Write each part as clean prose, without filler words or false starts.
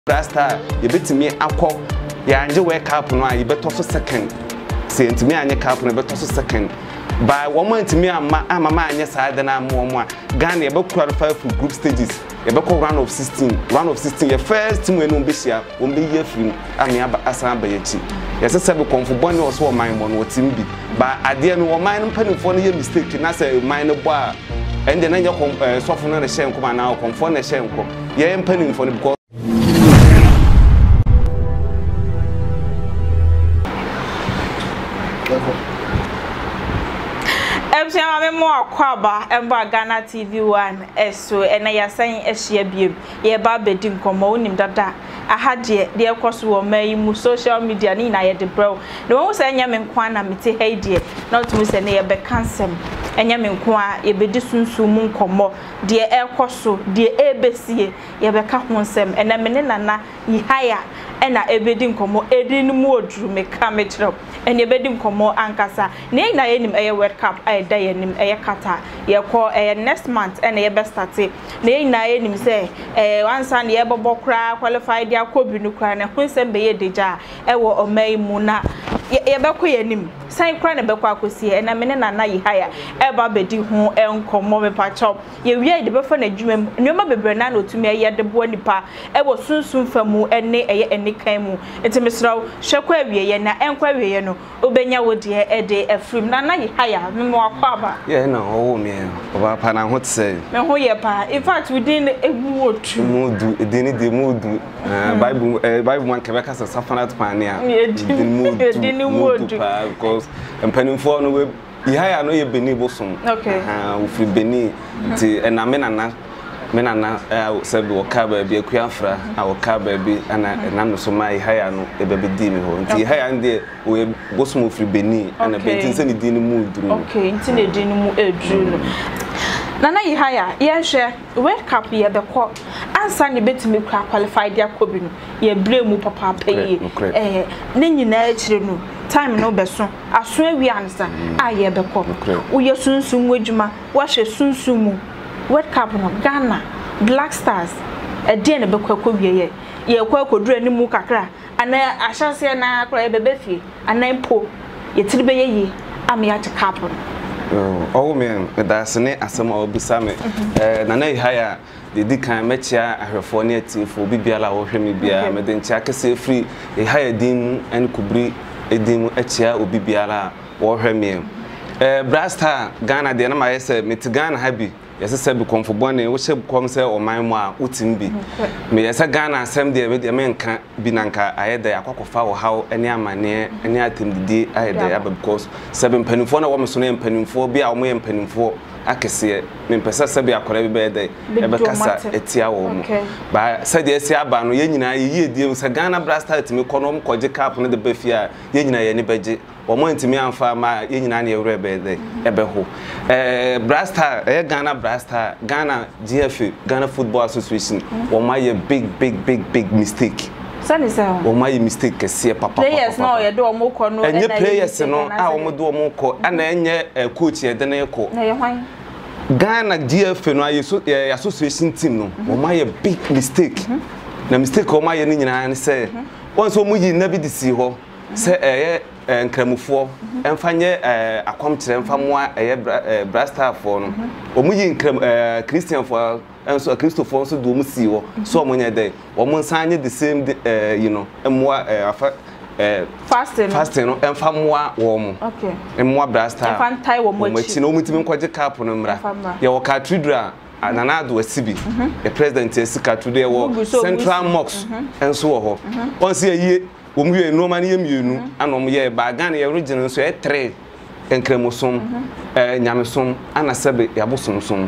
Brasta, you bet me akọ ya anje wake up no you bet also second. Say ntimi anye cap no bet also second. By 1 month me ama anye side na mo Ghana you be qualify for group stages. You be round of 16. Round of 16 your first team when be share won be year film ami asan ba yachi. Yes say be comfort no so man mo no team bi. Ba ade no man mpanimfo no ye mistake na say man no bo a ende na nya sofo no na share nko na comfort na share nko. Ye mpanimfo no because I'm more kwaba emba Ghana TV1 eso ena yasan ehia biem ye ba bedin komo onim dada ahade de ekoso wo mai mu social media ni na ye de bro na won se enya me nkwa na mete haidie not mu se na ye be cancel enya me nkwa ye bedi sunsun mu nkomo de ekoso de ebesie ye be ka honsem ena me ne nana yi haya ena ebedi nkomo edin mu odru me ka me kire ena ebedi nkomo ankasa ne na ye nim eye world cup ay da ye nim eye kata ye ko next month ena ye be start ne na ye nim say once and ye bobo kra qualified dia ko bi nu kra na honsem be ye deja e wo omai mu na ye be ko ye nim san kra na be ko akosi ena me ne nana yi haya e ba bedi ho enkomo me pa chop ye wi de be fa na dwuma nyoma bebre na otumi ye de bo nipa e wo sunsun famu ene eye kan mu etimesraw hwekwa awie ye na enkwa awie ye no obenya wo de e de afrim nana yi haya me mo akwa ba yeah no owo me oba pa na ho tse me ho ye pa in fact within emu otu mudu edini de mudu bible man ke beka safanat pan ya edini mudu because empanimfo no we yi haya no ye beni bosom okay ufri beni ti enamenana menana sabi wakaba bi akuafra wakaba bi ana nam so mai haya no ebebedi mi ho nti haya nde o bosom ufri beni ana benti se ni dini mu duru okay nti ne dini mu eduru nana yi haya ye hwe world cup ye be ko ansa ne betimi kwa qualified ya ko bi no ye bre mu papa paye ne nyina akire no time no beso aso awi ansa aye be ko wo ye sunsun wadwuma wo hwe sunsun mu World Cup no Ghana Black Stars e de ne bekwa wie ye kwa kodura ni mu kakra ana ahyase na akra bebe fie ana mpo ye tiri be ye am ya cup no oh me that's ne asem obisa me na na haya de dikan mechia ahwefo ne atifo bibiala wo hwe me bia me de ntia kase free haya dim en kubri edim achia obibiala wo hwe me Brasta Ghana de na ma yese met Ghana habi yes say be comfort wo she kom say o man mu a utim bi me yes Ghana asem de me nka bi nanka ayeda akokofa wo haw ene amane ene atemdidi ayeda aba because seven penifo na wo me so na penifo bi a wo me penifo akese me pesa sabi akora bi be dey e be kasa etia wo mu ba say de esi aba no ye nyina ye die say Ghana Brasta etimi konom koje cap no de bafia ye nyina ye ni beje omo ntimi amfa ma ye nyina na ewre be dey ebe ho Brasta Ghana Brasta Ghana GFA Ghana Football Association oma ye big mistake sani sa oma ye mistake kese papa players no ye do omo ko no enye players no a omo do omo ko ana enye coach ye de na ko na ye hwan Ghana GFA no aye association team no oma ye big mistake na mistake oma ye ni nyina ne say once omo yi na bi di si ho say nkramufo emfanye akwamkire emfamoa Brasta for no omuyi nkram Christian for enso Christopher so do musi wo so omonye dey omunsanye the same you know emwa afa fasting no emfamoa wo mo okay emwa Brasta emfantai wo mo chi no mutimi nkwaje cap no mra ye wo cathedral ananado asibi the president esika today wo central mosque enso wo ho onse ye omwe no mani yemienu anom ye ba Ghana ye region so e 3 enkremosom nyamesom anasebe yabosomsom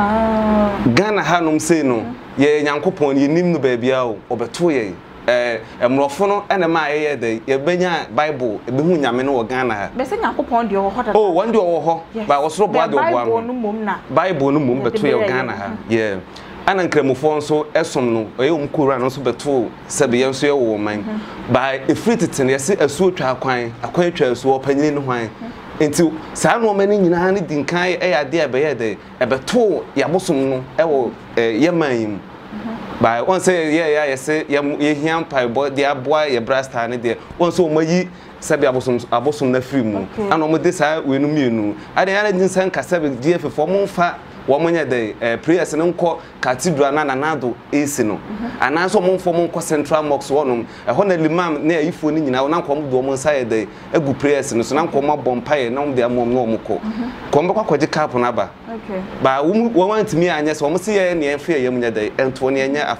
Ghana hanom sei no ye nyankopon ye nim no ba bia o obeto ye emrofo no ene ma ye de ye benya bible e behu nyame no wo Ghana ha be se nyankopon de wo ho oh one de wo ho ba wo soro boade wo bo bible no mum na bible no mum beto ye Ghana ha yeah ana nkramofo nso esom no eye omkura no so beto sebe yenso ye wo man ba efrititen ye se asuo twa akwan twa asuo panyini no hwan enti saa no mani nyina ne dinkan ade ade ebe ye de ebeto yabosom no e wo ye man by one say yeah say ye hiam pai boy dia boy ye brasta ne de one so omayi sabi abosom na free mu ana omo de sa we no mienu ade ana nsan ka sabi GFA for mo fa wo mo nya de prayers ne nko cathedral na nanado AC no ana so mo mfo mo nko central mosque wonom ho na limam na ayifo ni nyina na nkom do mo nsa ye de egu prayers no so na nkom abompa na mo de amom no mo ko kombe kwaje cap na ba ba wo want me anya so mo se ye ne enfa ye mu nya de ento ne nya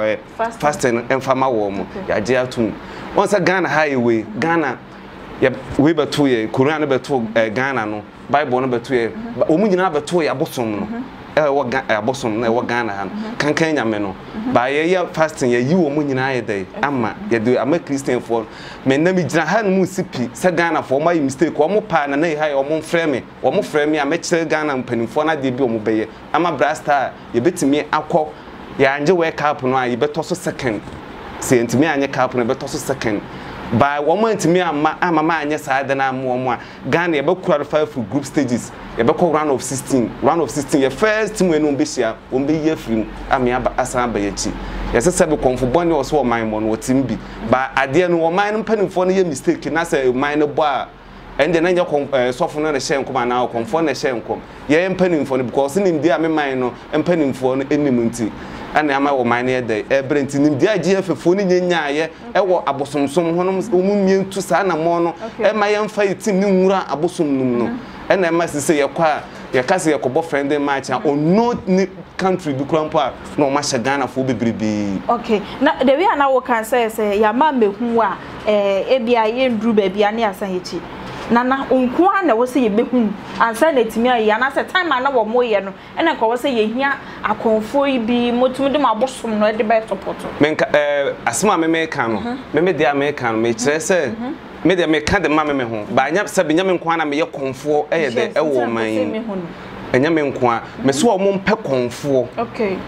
fasting enfama wo mo ya je atum won sa Ghana highway Ghana ya we beto ye Korean beto Ghana no Bible no beto ye o mu nyina beto ye abosom no wo abosom na wo Ghana ha kankan nyame no ba ye fasting ye yi wo mu nyina ye dey ama ye do ama Christian for me na mi gina ha no mu sipi se Ghana for my mistake o mo pa na na ha o mo frame me a me kire Ghana mpanimfo na de bi o mo beye ama brasta ye betimi akọ ya anje wake up no a ye beto so second say ntimi anye cap no beto so second by one month me ama anya saade na mo a Ghana ye be qualify for group stages ye be call round of 16 your first team we no be share o be ye free am ya asan ba ye chi ye se be konfo o so man mo no team bi ba ade no o man mpanimfo no ye mistake na say man no bo a ende na nya sofo no na share nkom na konfo na share nkom ye mpanimfo no because nim dia me man no mpanimfo no enim nti ana ama wo man ne dey ebrenti nim dia GFA fo ni nyanyaaye ewo abosomsom honom umumientu sa na mo no e ma ye mfa yitim ni nwura abosom num no ena ma sise ye kwa ye kase ye kobo friend match on no country du krampa no ma hye Ghana fo bebribi. Okay, na the way na wo kan say ya ma mehu a ebia ye ndru ba bia ne asan yechi nana onko na wo se ye behu ansa na timi ayi na se time na wo moye no ena ko wo se ye hia akonfo ibi motum de mabosom no de be support menka asema me ka no me de America no me kire se me de me ka de ma me ho ba nya se benya me nko na me ye konfo ye de ewo man enya me nko a me so o mo mpe konfo. Okay,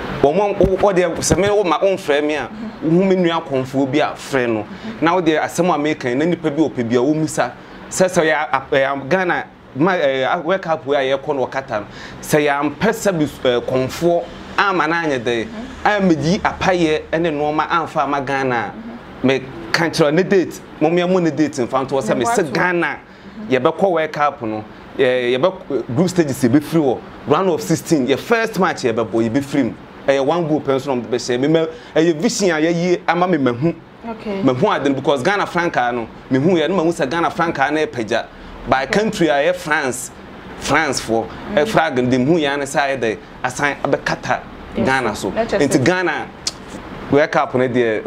o de se me wo ma on frɛ me a hu me nua konfo bi a frɛ no na wo de asema America na nipa bi opɛ bi a wo musa so ya Ghana wake up where you con wakata say am pesa bi konfo ama na anya de amedi apaye ene normal amfa ma Ghana me kanchiro ne date momia mo ne date mfa to say me se Ghana ye be ko wake up no ye be group stage se be free round of 16 your first match ye be boy be free one group person be say me vision ye ama me mahu. Okay, me hu aden because Ghana franca no me hu ye no ma hu sa Ghana franca na peja by country aye France for e flag dem hu ya na say dey assign abekata Ghana so into Ghana wake up na dey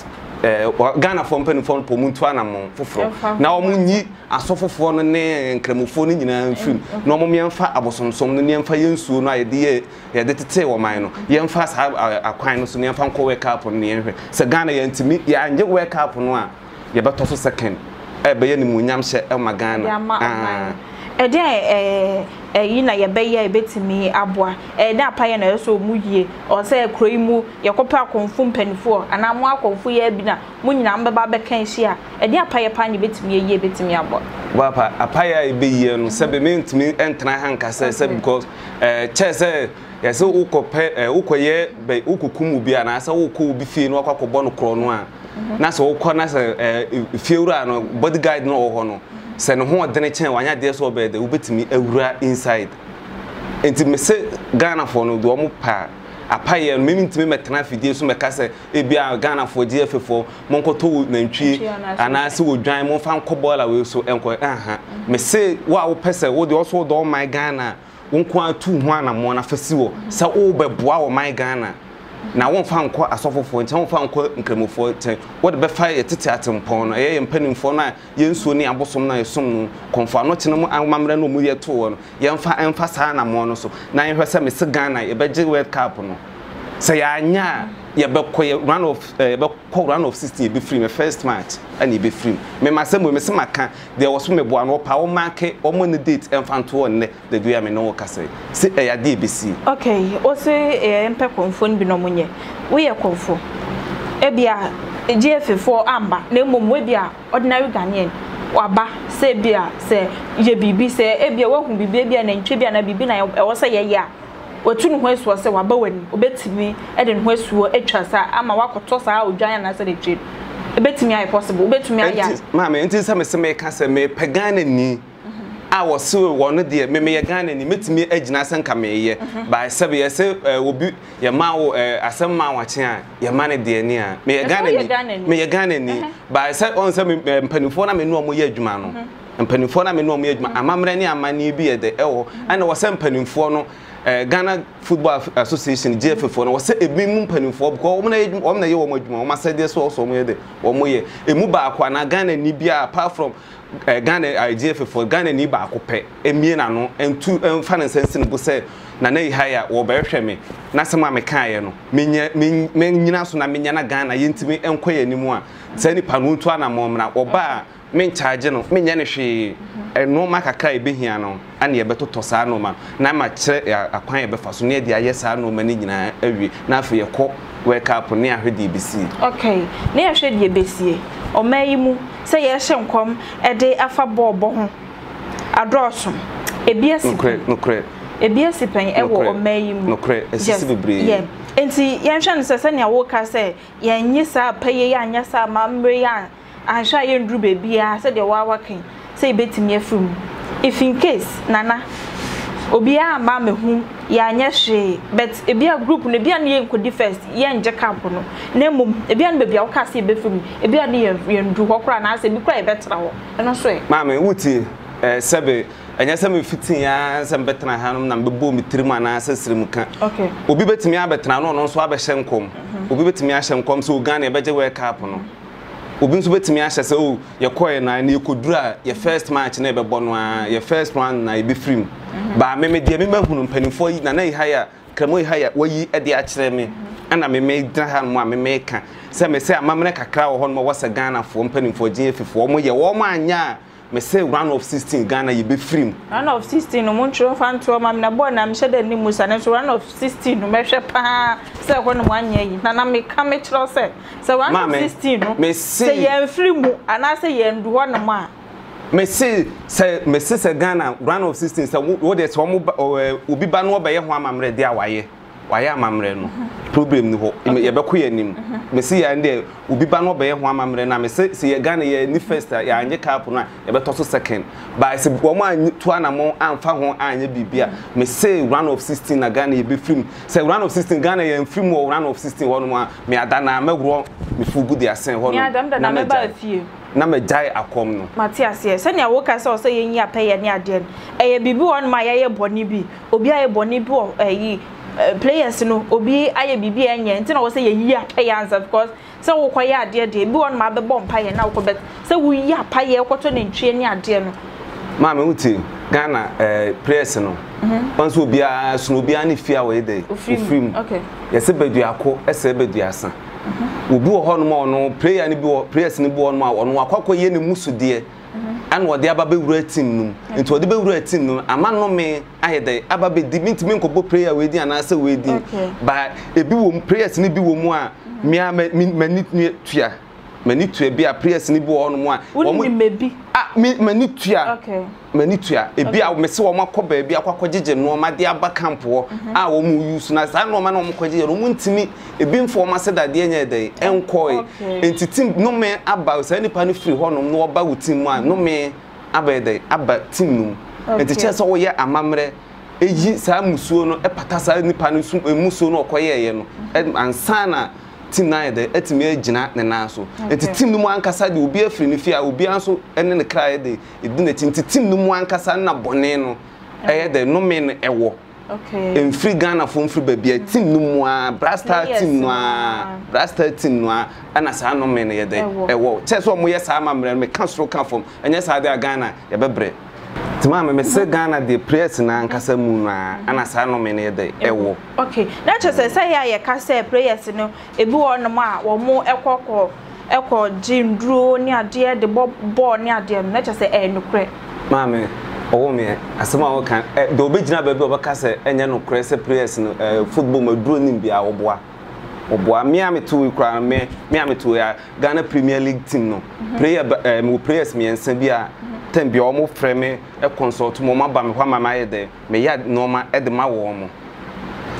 Ghana for pen for pomuntu anam foforo na o munyi asofofo no ne nkramofo no nyina film na o momyemfa abosomsom no nemfa yensuo no ayede ye de tete wo man no yemfa sa akwan no so nemfa nko wake up no yehwe se Ghana yantimi ya anje wake up no a ye beto so second e be ye ni munyam hye e ma Ghana yi na ye be ye betimi aboa na apaye na yeso muyie o se kroi mu ye kopa konfu mpanifo ana mo akonfu ye bi na mu nyina mbeba be kan hia apaye pa nye betimi ye betimi aboa wapa apaye be ye no se be mentimi entena hanka se because chese yese ukope ukoye be ukukumu bi ana se ukọ bi fie no akwakobo no kro no a na se ukọ na se fiewura no bodyguard no ho no se no ho odene chen wanya de so be de ubetimi awura inside enti me se Ghana for no do mo pa apaye no mentimi metena fidie so meka se ebia Ghana for GFA for monkoto nantwie ana se wodwan mo fa nkobola we so enko me se wa wo pese wo de also do my Ghana wonko atu ho ana mo na fasi wo se wo beboa wo my Ghana na won fa nko asofofo nche won fa nko nkramofo nche wo de be fa yetete atempon no ye mpanimfo na ye nsuo ni abosom na yesom no konfa no chene mu amamre no mu yeto wo no ye mfa emfa sa na mo no so na ye hwese me se Ghana ye beje World Cup no se ya anya ye be ko run of 16 ye be free me first match and ye be free me masemo me se maka there was me boa no pa o mark o mo ne date emfa to on ne the do ya me no kase se ya de bc. Okay, o se empe konfo bi no munye we ye konfo ebia GF4 amba na emom we bia ordinary Ghanaian waba se bia se ye bibi se ebia wa hu bibi bia na ntwe bia na bibi na e wo se ye ya watu no hwesuo se waba wani obetimi e de hwesuo atwa sa ama wakoto sa odwan na se de twe obetimi ayi possible obetimi aya mama enti se me se me ka se me pagana ni a wo se wo de me ye Ghana ni metimi agina se nka me ye ba se be se obi ye ma wo asem ma wache a ye ma ne de ni a me ye Ghana ni ba se on se mpanifo na me no mo ye adwuma no mpanifo na me no mo ye adwuma amamre ni amani bi ye de ewo ana wo se mpanifo no Ghana Football Association GFA no wo se ebi mu mpanifo because wo na ye wo adwuma wo ma se de so mo ye de wo mo ye emu ba akwa na Ghana ni bia apart from Ghana GFA Ghana ni ba akopɛ emie na no entu finance no bo se na na haya wo ba hwɛ me na se ma me kan no me nyina so na me nya na Ghana yentimi enkoye nimu a se ni pa no ntu ana mo mna oba me charge no me nya ne hwe no makaka ebehia no ana ye betoto saa no ma na ma kyerɛ akwan ye befa so ne dia ye saa no ma ni nyina awie na afa ye kɔ wake up ne ahwe DBC okay ne ahwe DBC o mayimu se ye hye nkom e de afa bobo ho adroso ebiasi nokre ebiasi pen e wo o mayimu nokre esisi bebre yeah enti ye hwe no se ne wo ka se ye nyi sa paye ya anya sa ma mre ya ahwa ye ndru bebia se de wa waken se betimi afum if in case nana obia ma mehu ya anya hwe but ebia group no ebia ne yenkodi first ye nje camp no na mum ebia no bebia wo ka se befum ebia ne ye ndu hokora na ase bi kra e betra ho eno so e ma me wuti sebe anya se me fitin ya se betra ha no na bebo mi tirima na ase sirim ka okay obi betimi abetra no so abehye nkom obi betimi ahye nkom so Ghana e beje we cap no obi nso betimi ahye se o ye koye na na yekodura ye first match na e bebo no a ye first one na e be free ba me de me mahunu mpanifo yi na na ihaya kramo ihaya wayi e de a kire me ana me dra ha no a me ka se me se amamre kakra wo ho no wasa Ghana fo mpanifo GFA mo ye wo ma anya me say round of 16 Ghana ye be free round of 16 no montro fanto ma na bo na me hye de ni musa na so round of 16 no me hwe pa se ho no anya yi na me ka me kiro se round of 16 no me say ye free mu ana say ye ndu ho no ma me say Ghana round of 16 say wo de so mo obi ba no obaye ho amamre de awaye amamre no problem ni ho ye be ko ye nim me say ya nde obi ba no obaye ho amamre na me say ye Ghana ye ni first ya anye cap no ye be to so second ba say wo mo antu anamo amfa ho anye bibia me say round of 16 na Ghana ye be free say round of 16 Ghana ye free mo round of 16 ho no me adana magro me fugu de asen ho no na me ba fie na me jai akom no Matias ye se ne wo ka se o se yenyi apaye ne ade eye bibi won ma ye boni bi obi aye boni bi o players no obi aye bibi enye nti na wo se yenyi apaye answer because se wo koye ade de bi won ma be bom paye na wo bet se wo yi apaye koto ne ntwe ne ade no ma me uti Ghana players no once obi a suno obi ani fia we dey ofrim okay yese bedu akọ ese bedu asa obi wo hono mo no player ni bi wo players ni bi wo no ma ono akọkọ ye ne musude an wo de ababe wura team num enti wo de be wura team num ama no me ayede ababe di mintimi nkobo player we di anase we di ba ebi wo players ni bi wo mu a mani tua mani tua bi a players ni bi wo no mu a wo ni mebi mani tua okay mani tua ebi a me se wo makọ bi akwakọ gege no ma de aba camp wo a wo mu use na sa no ma na wo kọgege no mu ntimi ebi mfo ma se dade enya dey enko enti team no me aba se nipa no free ho no no oba wo team a no me aba dey aba team no enti che so wo ye amamre eyi sa musuo no epata sa nipa no musuo no okoye ye no ansana team na de etimi agina ne na so enti team no mu ankasa de obi afiri ne fia obi anso ene ne kra de edina team no mu ankasa na bone no eye de no me no ewo okay free Ghana from free baby team no mu a Brasta team no ana sa no me no ye de ewo che so mo ye sa amamre me kan soro kan fom enye sa de Ghana ye bebre Tima me se Ghana de press na nkasa mu na ana sa no me ne de ewo okay na che say ya ye ka say prayers no ebi won mo a wo mo ekọ jindro ni ade de ball ni ade na che say nukre mame owo me asema wo kan do obegina ba bi obaka say enye nukre say prayers no football maduro nim bia oboa me ametu kra me ametu ya Ghana Premier League team no prayers me ensa bia tem bi omo freme consult mo ma ba me hwa mama ye de me ya no ma e de ma wo mo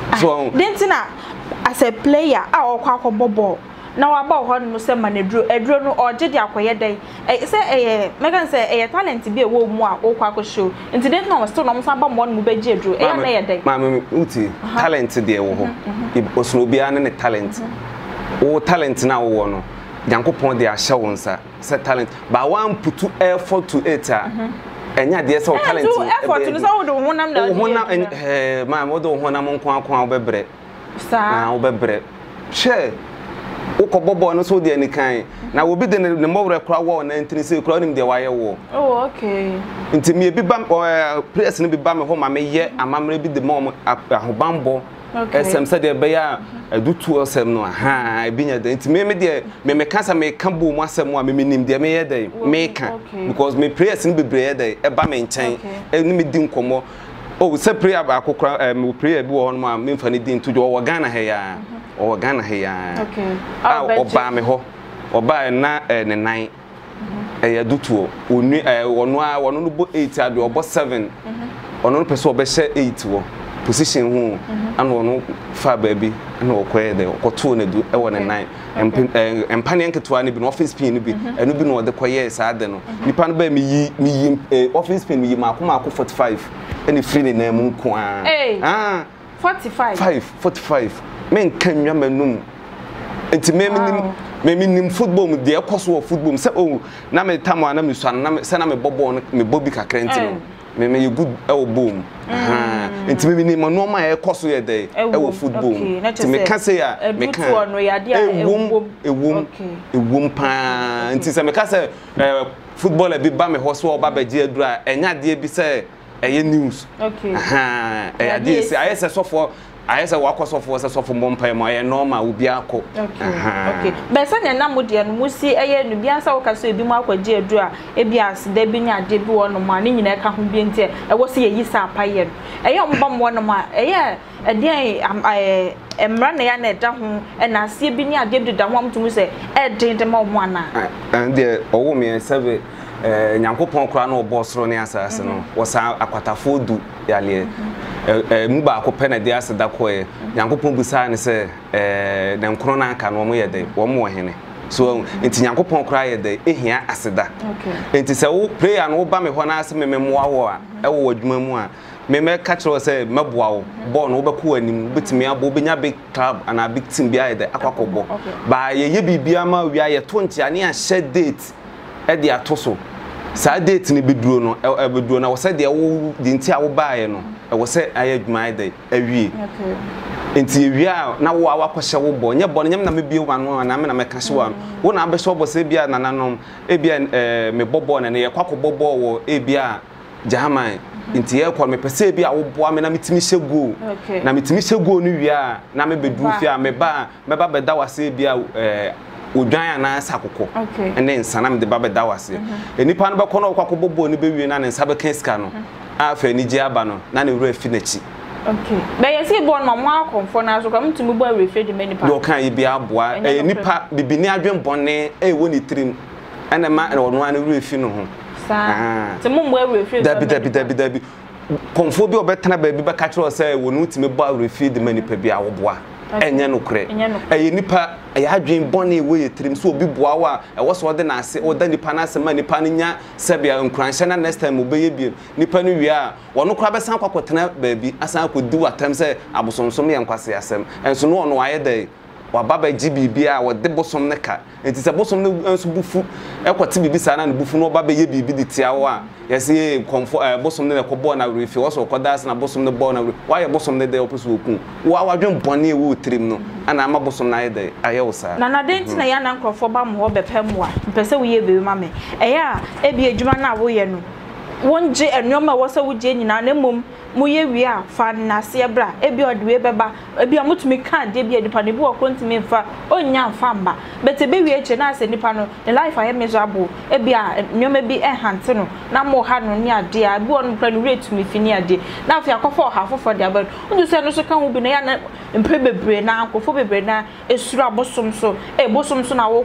So dentina as a player a okwa ball na wa ba ho no se manedro no oje de akoye den say mega say talent bi e wo mu a okwa show nti den no still no so ba mo no be je edro na ye den ma uti talent de wo ho osno bia ne talent o talent na wo no Yankopon de ahye wonsa say talent ba one put effort to it enya de say talent effort no so wo do honam na ma wo do honam nko akwa obebre sa obebre she ukobobo no so de anikan na obi de ne mowre kra wo na ntini se kra nim de waye wo oh okay nti me bi ba place no bi ba me ho ma me ye amamre bi de mom ahobambo esem se de be ya adutu osem no ha ebinya de nti me de me kasa me kan bo mu asem a me nim de me ye de me kan because me place no be bre de e ba me nchen eni me di nkomo oh se prayer ba akokra me prayer bi wo ho no ma me mfa ne di ntu wo Ghana he ya o Ghana he ya okay oba me ho oba na ne nan ya dutuo onu wono no bo 8 ade obo 7 ono no pese obehye 8 wo position hu ana wono fa baabi ana okoye de okoto na du e wo ne nan empane enketo ne bi no office pin ne bi enu bi no de koye sa ade no nipa no ba mi yi office pin mi yi makoma 45 ene free ne na mu nko a 45 men kanwa manum enti nim football mu de ekoso football se oh na me tamo na me suan na se na me bobo no me bobi kakra enti no me you good e wo bom enti me nim no ma ekoso ye de e wo football enti me ka se ya me kan ewum pa enti se me ka se football e bi ba me ho so oba ba gi adura enya de bi se eye news okay e de se aye se so for ayese wakoso for se sofo mbompa mo ye normal obi akọ okay be sanya na modie no musi eye no bia sa wokaso ebi mu akwaji edu a ebi asida bi nya de bi wono ma ne nyina ka ho bi enti e wo se ye yisa apaye no eye ombam wono ma eye ede emra na ya na eda ho na asie bi ni ade bi da ho amtumu se eden de ma mo ana ande owo me sebe Nyankopon kra na obosoro ne asase no wosa akwatafo du yale mu ba ko pena de aseda ko Nyankopon busa ne se na nkro na aka no mo ye de wo mo hene so enti Nyankopon kra ye de ehia aseda enti se wo prayer no ba me ho na ase me moa wo a e wo adwuma mu a me catch se meboa wo ball no wo be ko anim betimi abo benya big club and a big team bia ye de akwakobo ba ye bibia ma wi aye to ntia ne a share date e de atoso sa date ni beduro no beduro na wo se de wo di ntia wo baaye no e wo se ayadwuma de awie enti ewia na wo akwahye wo bo nye bo nyem na mebie wano na me na meka hye wano wo na abehye bo se bia nananom ebia me bobo na ne ye kwakobobo wo ebia jaman enti ye kwa me pese bia wo boa me na metimi hye go na metimi hye go no wia na me beduru fia me ba beda wase bia odwan na sakoko ene nsana me de ba beda wase enipa no be kono kwakobobo ni be wie na ne nsa be kenska no afa ni ji aba no na ne wura fi na chi okay be yesi bo no mo akomfo na so kam tumi bo refe de many pa do kan yi bia aboa nipa bibini adwen bone wo ni trim ene ma no anu wura fi no ho sa te mo mo refe dabi komfo bi obetena ba bi be ka kire say wo no timi bo refe de many pa bia wo boa enye no kure eye nipa eye adwen bone wo ye trim so obi boa wa e wo so de na ase o da nipa na ase ma nipa no nya sebia nkranhye na next time obeye bi nipa no wi a wono kura be san kwakotena ba bi asan akodi watam se abosonsom ye nkwase asem enso no ono aye de wababa GBA wo de bosom ne ka enti se bosom ne enso bufu ekote bibi sa na ne bufu no baba ye bibi de tia wo a yesi comfort bosom ne ko bo na refi wo so ko das na bosom ne bo na wa ye bosom ne de opeso okun wa wadwen bone wo trim no ana ama bosom na ye de aye wo sa na denti na ya na nkrofo ba mo ho bepem wa mpese wo ye bebi ma me eya ebi adwuma na wo ye no wonje enwoma wo se wo je nyina na mom moye wi a fa na se bra ebi odwe beba ebi amutumi kan de bi edipa ne bi wo kontimi mfa onya mfa mba bete be wi eche na ase nipa no the life I am miserable ebi a nwoma bi ehante no na mo ha no ni ade a bi won pra no rate mi fini ade na afia akofo ha fofo de aba undu se no so kan wo bi na ya na mpe bebre na akofo bebre na esuru abosom so bosom so na wokọ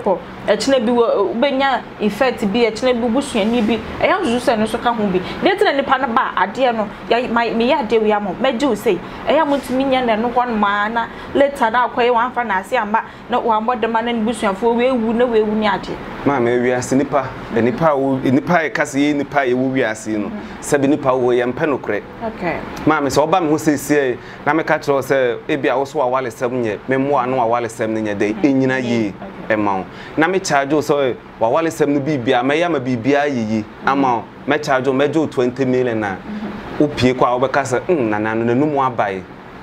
echine bi ubenya effect bi echine bi busuani bi eya nso se no so ka ho bi de tena nipa na ba ade no me ya de wi am meje o sei eya mutumi nya na no ho ma na later na akoye wan fa na ase amba na wa mbodema na busuafo we ewu na we ewu ni ade ma me wi ase nipa nipa e kase ye nipa e wo wi ase no sabi nipa wo ye mpe no kre okay ma me so oba me ho sesi na me ka kiro se ebia wo so wa wale sem nye me mo ano wa wale sem nye de enyina yi ema na me charge so wa wale sem no bibia me ya ma bibia yiyi ama me charge mejo 20 million na opie kwa obeka se nana no nanu mu abai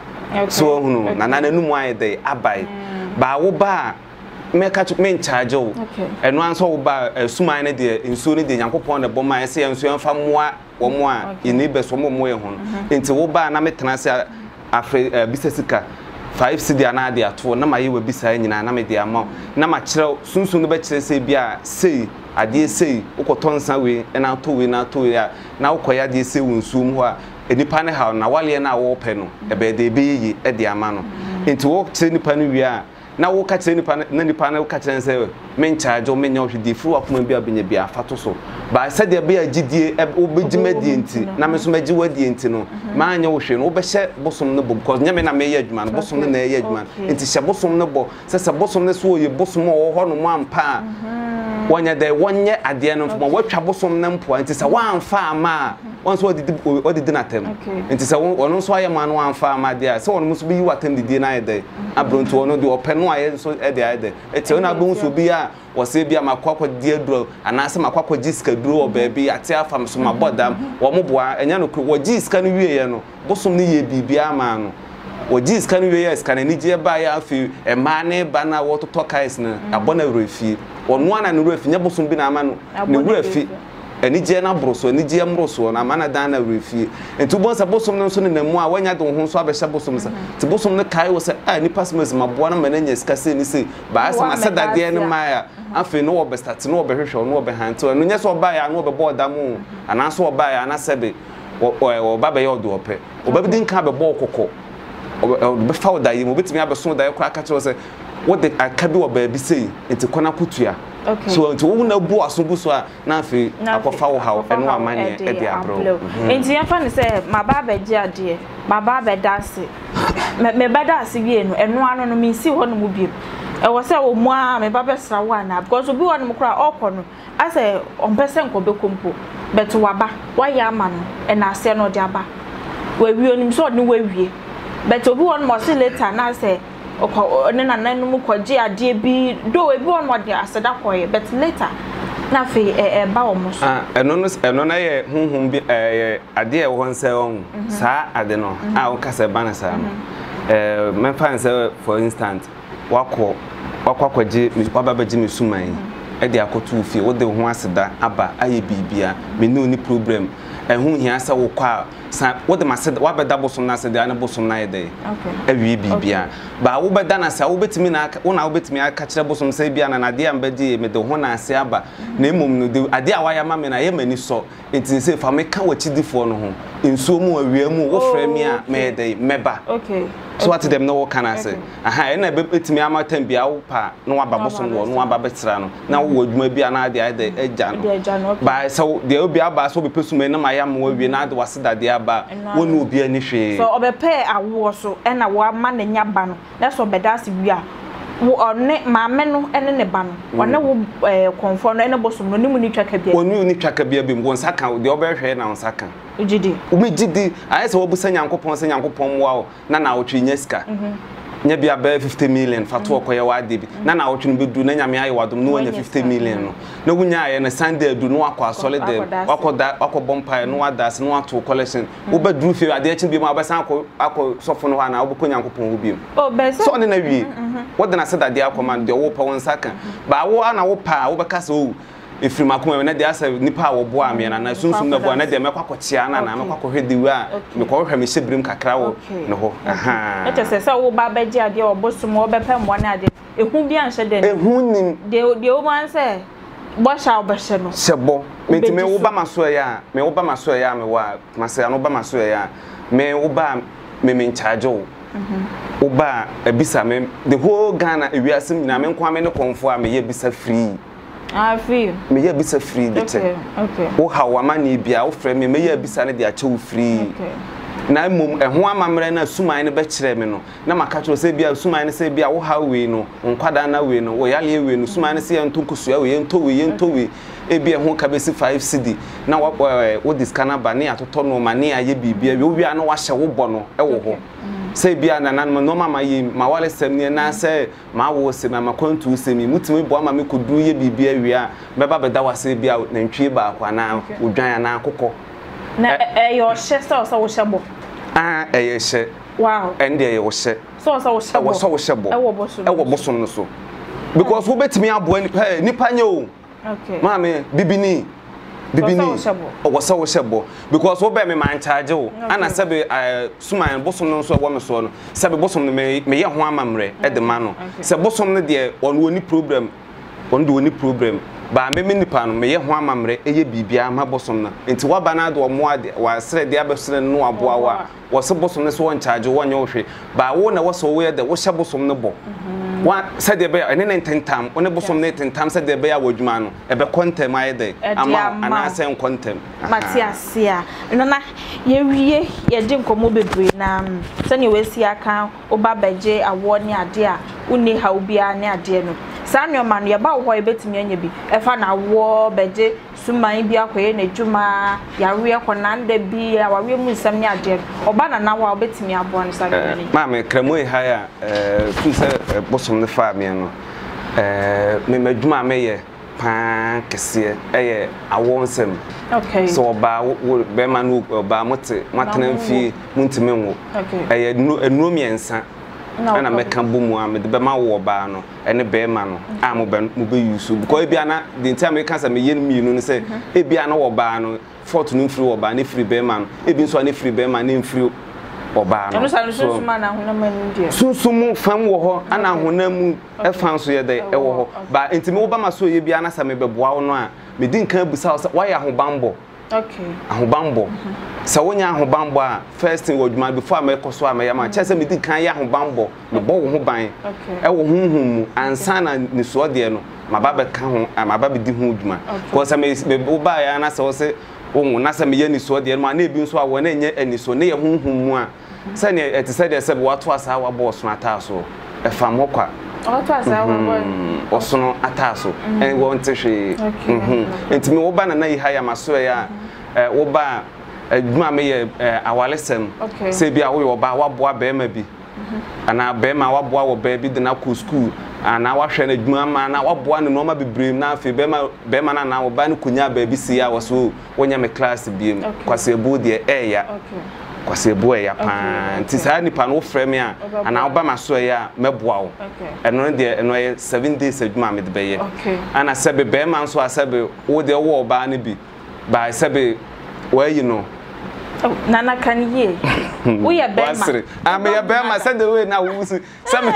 so hunu nana nanu mu aye de abai ba wo ba me catch me charge o eno anso wo ba suman ne de nsuo ne de yankopon ne boma ese nsuo enfa moa wo mo a ini be so mo ye ho enti wo ba na me tena se afre bisesika 5 cedi ana de ato na maye wa bisa nyina na me de ama na ma kire sunsun no be kire se bia sei ade sei ukotonsa we na to we na to ya na ukoya de sei wonsum ho a enipa ne ha na wale na wo pe no e be de be yi e de ama no enti wo kire nipa no wi a na wo ka kire nipa na nipa na wo ka kire se men charge o men nya hwedi fru akoma bia benya bia fato so ba se de be agidie wo begima die enti na me so magi wadi enti no ma anya wo hwe no wo be hye bosom no bo because nya me na me ye adwuma no bosom no na ye adwuma enti hye bosom no bo se bosom no so ye bosom wo ho no mo ampa wanya de wonye ade no fo watwa bosom na mpo enti se wanfa ama once odidi na tem enti se wono so aye ma no wanfa ama de a se wono so bi yi watem didi na ye de abronto wono de openo aye so e de aye de eti wona bo so bi a wose bia makwakwa die duro anase makwakwa jiska duro obabi ate afam so mabodam wo moboa enya no wo jiska no wieye no bosom no ye bibia ma no wo jiska no wieye ska na nije ba ya afi e ma ne ba na wo toto kais na abona refi wonu ana no refi nya bosom bi na ama no ne refi enije na broso enije mroso na mana dan na refi entu bonsa bosom no so ne namu a wanya de ho so abehya bosom sa ti bosom no kai wo se nipa smes maboa na mananya ska se ni se ba asa masadade ne maya afi no wo be start no wo be hwehwe no wo be hanto no nya so ba ya no wo be boda mu ana so ba ya na sebe wo ba be yodo ope wo ba bi din ka be bo kokko be fa da yi mo betimi abeso da yi kwa ka che se wo de akabi wo ba bi sei enti kona kutua so nti wo na bu asobu so a na afi akofa wo ha eno amane e de abro enti ya fa ne se maba ba gi ade maba ba dase me ba dase wie no eno ano no mi si ho no mu bi e wo se wo mu a me ba be sra wo na because obi wo no mu kra okọ no ase on person ko be kompo but waba wa ya ama no e na ase no de aba we wi onim so no we wie but obi wo no mo se later na ase ne na nanu kwaji ade bi do ebi won wode aseda koye but later na fe ba wo mo so eno na ye hunhun bi ade e wo nse on sa ade no a wo kasa ba na sa me fan say for instance wakwa kwaji waba baji mesuman e de akoto fie wo de ho aseda aba aye bibia me no ni problem ehun hia sa wo kwa sa wo de maseda wa beda bosom na aseda na bosom na yede awie bibia ba wo beda na sa wo betimi na wo na wo betimi aka kire bosom sa bia na ade ambadi me de ho na ase aba na emom no de ade a wa ya ma me na ye mani so enti se fa me ka wachidifo no ho ensuo mu awie mu wo frɛ me a me de meba so what them no can I say aha na betimi amatem bia wo pa no wa babosom wo no wa babetira no na wo adwuma bia na ade ade agya no ba so de obi aba so be pesume na ma ya mo awie na ade waseda de aba wo no obi ani hwe so obepe awo so e na wo ama na nya ba no na so bedase wi a wo one maame no ene ne ba no one wo konfo no ene bosom no nimu ni twaka bia wonu ni twaka bia bi wo nsaka de obehwe na nsaka ujidi umejidi ayese wo busa nyankopon se nyankopon wa na wotwe nyaska nya bia be 50 million fato okoye wa de bi na wotwe no bedu na nyame aye wadom no nya 50 million no na wunya aye na sunday adu no akwa solid akwa bompa no wadas no ato collection wo bedu fi ade achi bi ma abasan akọ sofo no ha na wo nyankopon wo bi so ne na wi wo de na se dade akoma de wo pa won saka ba wo ana wo pa wo beka se o efiri makoma na de asa nipa wo bo ame na sunsun na bo na de mekwakochia na mekwakohwedi wa mekwohwe me hyebrim kakra wo ne ho aha eche se wo ba baji ade wo bosom wo bepa mo na ade ehu bi anhye de ehu nim de wo man se bo sha obehye no sebo mentime wo ba maso ya me wo ba maso ya me wa mase no ba maso ya me wo ba me charge wo Oba ebisa me the whole Ghana ewiasem na me nkwa me ne konfo a me ye bisa free. Ah free. Me ye bisa free de che. Okay. Wo hawa ma na bia wo frɛ me ye bisa ne de a che free. Okay. Na mum ho amamre na suman ne be kire me no na maka kire se bia suman ne se bia wo ha we no nkwada na we no wo yale we no suman ne se ye ntonkusua we ye nto we ebia ho ka be si 5 cd na wo diskana ba ne atoto no ma ne aye bibia we wi ana wa hye wo bɔ no e wo ho se bia na nan no mama ye ma wale sem ne na se ma wo se ma kwantu se mi mutumi bo ama me kodu ye bibia wi a me ba beda wa se bia na ntwie ba akwa na odwan na akokɔ na your sister so wo shebo ah she wow and there wo she so wo shebo e wo bosom no so because wo betimi aboa nipa nye o okay mama bibini wo so wo shebo because wo be me man charge o ana sebe suman bosom no so wo me so no sebe bosom no me ye ho amamre e de ma no se bosom no de on woni problem ba me nipa no me ye ho amamre eye bibia ma bosom na enti wa ba na do mo ade wa sere de abesere no aboa wa wo se bosom no so won charge wo nya wo hwe ba wo na wo so wo ye de wo hye bosom no bo wa se de be ene ne tentam one bosom ne tentam se de be ya wadwuma no e be kontem aye de ama ana se kontem matiasia no na ye wie ye de nkomo bebre na se ne we si aka oba beje awo ne ade a uni ha obia ne ade no sanyo man ye ba wo ebetimi anya bi efa na wo beje suman bi akoye na dwuma yawe ekona nda bi awawe mu nsam ne ade oba na wo obetimi abo no sanyo ni ma me kremo ha ya tu se bosom ne fa me no me madwuma me ye pa kese eye awo nsam okay so oba wo be ma no oba mote matena mfi muntime wo eye enu miensa ana meka bomu a me de be ma wo ba no ene be ma no a mo be use because bia na the time me kansa me yen mi no say e bia na wo ba no fortune free wo ba ne free be ma no e bi nso ne free be ma ne free wo ba no so ma na honam anu dia sunsumu fam wo ho ana honam e fan so ye de e wo ho ba enti me wo ba ma so ye bia na sa me be boa wo no a me din kan busa wa ya ho bambo okay ahobambo sa wonya ahobambo a first thing wodwuma before me koso a me yama chese me di kan ya ahobambo me bo wo ho ban e wo honhum mu ansa na ni so de no mababa ka ho mababa di ho dwuma ko sa me wo ba ya na se wo se wo na sa me ye ni so de no na ebi nso a wo na enye ani so ne ye honhum mu a sa ne eti se de se wo ato asa wa bo so ata so e fa mo kwa ato asa wa bo osono ata so en wo nte hwe enti me wo ba na yi ha ya maso ya wo ba adwuma me ye awalesem se bia wo yo ba waboa be ma bi ana be ma waboa wo ba bi de na ku school ana wahwe na adwuma ma na waboa ne no ma bibrem na afi be ma na wo ba ne kunya ba bi si ya wo so wonya me class biem kwase ebu de ya kwase ebu ya pa nti sa nipa no frɛ me a ana wo ba ma so ya meboa wo eno de eno 7 days adwuma me de be ye ana sebe be ma nso asebe wo de wo ba ne bi ba sebe where you know nana kan ye wo ye be ma am ye be ma said the way na wo se some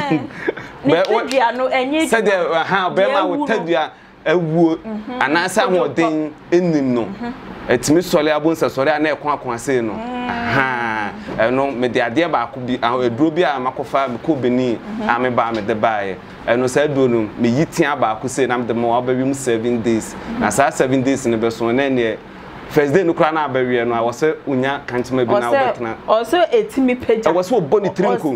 be tadua no enye said ha be ma wo tadua awuo ana sa hoden enim no etimi sole abonsa sole ana ekon akon ase no aha eno me de ade ba ko bi eduro bi a makofa me ko beni ame ba me de bae eno sa do no me yitia ba ko se na me de mo abawi mu 7 days na sa 7 days ne be so na ne first day no kra na abawi no a wo se unya kantima bi na wo betena o so etimi peja wo se oboni trinko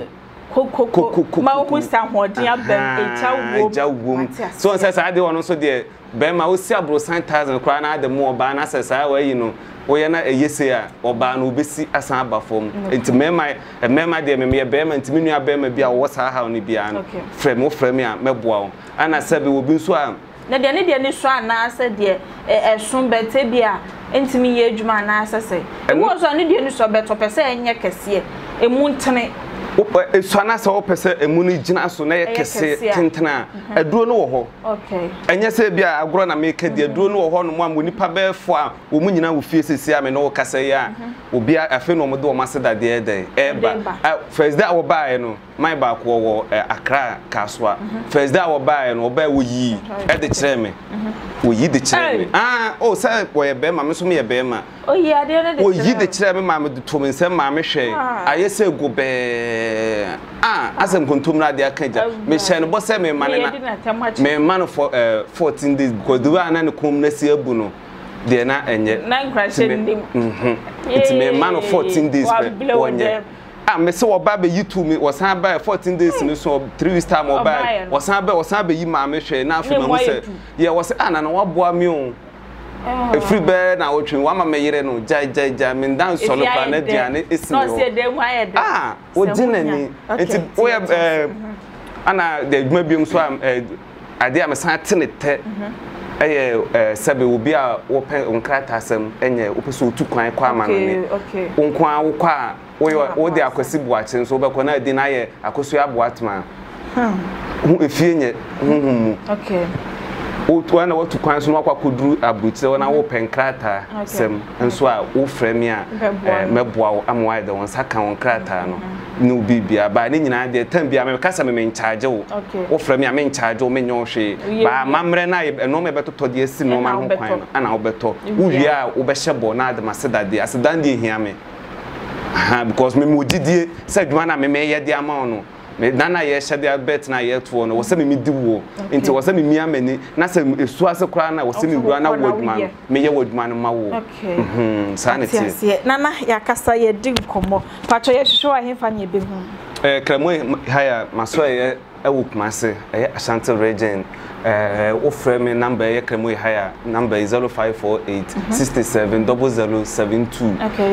ma wo sa hodin abem echa wo so say sa de wono so de be ma wo si abro 1000 kra na de mo ba na say sa wa yi no wo ye na eyese a oba na obesi asan aba fom enti mema de me be ma enti menu aba ma bia wo sa ha no bia no frame a meboa wo ana sabe wo bi nso a na de ne so ana asa de esun bete bia enti mi ye adwuma na asa se wo so ne de ne so beto pese enye kese emu ntene esuana se wo pese emu ni gina so na ye kese tentena aduro no wo ho okay enye se bia agoro na me ka de aduro no wo ho no mo am nipa be fo a wo mu nyina wo fie sesi a me no wo kasa ya obi afi no mo do mo se da de eba first day wo ba no my ba ko wo Accra kaswa first day wo ba no ba wo yi e de kire me wo yi de kire me oh say wo ye be ma me so me ye be ma oh yi ade no de wo yi de kire me ma me to me nsem ma me hwe aye se go be asem kontom na de akaja me hye no bo se me man for 14 days because the way na kom na si abu no de na enye na nkrashe ndim it's me man 14 days onye me se oba be YouTube me was han ba 14 days no so 3 weeks time oba was han ba yi ma me hwe na afi ma mo se ye was na waboa me o free bird na wotwe wa ma me yere no jai me dan so no pa na diane esi no no se de mu ayede ojinani enti we ana de dwuma biom so ade am san tenete sebe obi a wo pe onkrata asem enye wo pe so otu kwan kwa ma no ne onkwan wo kwa wo de akwasi buache so be ko na de na ye akoso aboatma efie nye mu o na watu kwan so no akwa koduru abuchire na wo penkrata sem enso a wo frame a meboa wo amwa de won saka won krata no no bibia ba ne nyina de tam bia me kasa me charge wo frame a me charge wo me nyohwe ba mamre na no me betoto de esi no ma ho kwan ana wo beto wo wi a wo be hyebo na de masedade asedande hia me because me modidie se dwuma na me ye de ama no me nana ye shade bet na ye to no wo se me diwo nti wo se me mi amani na se esu ase kra na wo se me wura na woduma me ye woduma no ma wo sanity nana ya kasa ye di nkomo pato ye hwehwe ahemfa nye be hu kramo haya maso ye ewukmase Ashanti region wo frame number ye kramo haya number 0548 67 0072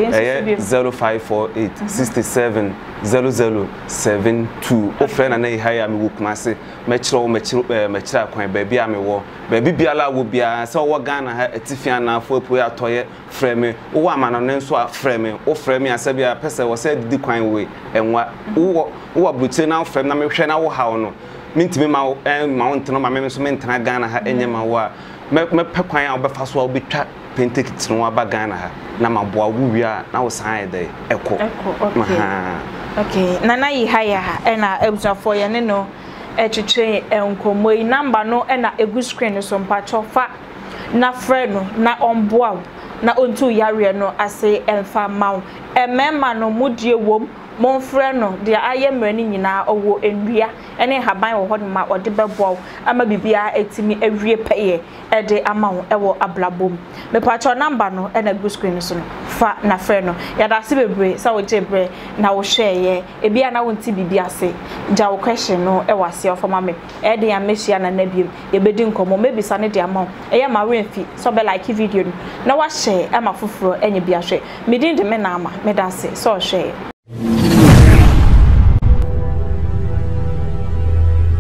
0548 67 0072 o friend na haya me wukmase mechira kwan ba bia me wo ba bibiala wo bia se wo Ghana ha atifia na afo apu atoye frame wo amano ne nso a frame o frame asabia pese wo se di kwan we enwa wo bruche na frame na me hwe na wo hawo no mintimi ma nteno ma me so mentena Ghana ha enye ma wo a me pe kwan a wo befa so wo betwa pentekit no aba Ghana ha na maboa wo wi a na wo san de eko okay nana yi haya na ebusafo ye ne no etwetwe enkomoi number no na egu screen so mpacho fa na friend no na onboa na ontu yare no ase emfa mawo emema no mudie wom monfrɛ no de aye mrani nyina owo enwia ene haban wo hɔ ma ɔde bɛboa ama bibia etimi awie pɛye ɛde ama wo ɛwɔ ablabom me pacho number no ɛna gu screen so no fa na frɛ no yada se bebre sa wo jebre na wo hwɛye ebia na wonti bibia se ja wo question no ɛwɔ ase ofoma me ɛde ya mehia na na biem yebedi nkomo mebisa ne de ama wo ɛyɛ ma remfi so be like video no na wa share ama foforo enye bia hwɛ medin de me na ama me danse so hwɛ